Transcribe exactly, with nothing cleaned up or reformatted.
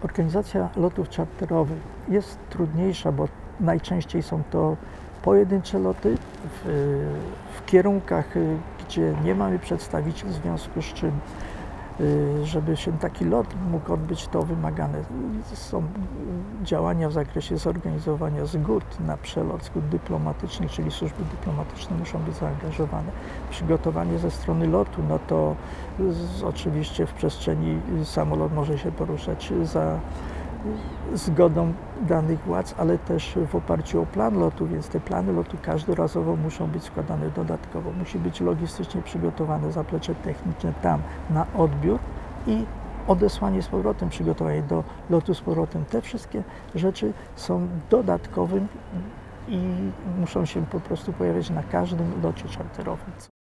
Organizacja lotów czarterowych jest trudniejsza, bo najczęściej są to pojedyncze loty w, w kierunkach, gdzie nie mamy przedstawicieli, w związku z czym, żeby się taki lot mógł odbyć, to wymagane są działania w zakresie zorganizowania zgód na przelot, zgód dyplomatycznych, czyli służby dyplomatyczne muszą być zaangażowane. Przygotowanie ze strony lotu, no to z, oczywiście w przestrzeni samolot może się poruszać za zgodą danych władz, ale też w oparciu o plan lotu, więc te plany lotu każdorazowo muszą być składane dodatkowo. Musi być logistycznie przygotowane zaplecze techniczne tam na odbiór i odesłanie z powrotem, przygotowanie do lotu z powrotem. Te wszystkie rzeczy są dodatkowym i muszą się po prostu pojawiać na każdym locie czarterowym.